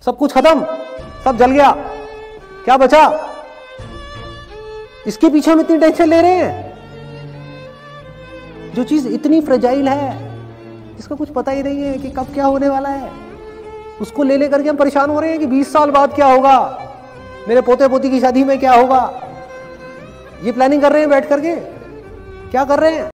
सब कुछ खत्म, सब जल गया, क्या बचा? इसके पीछे हम इतनी टेंशन ले रहे हैं। जो चीज इतनी फ्रेजाइल है, इसका कुछ पता ही नहीं है कि कब क्या होने वाला है, उसको ले लेकर के हम परेशान हो रहे हैं कि 20 साल बाद क्या होगा, मेरे पोते पोती की शादी में क्या होगा। ये प्लानिंग कर रहे हैं बैठ करके, क्या कर रहे हैं?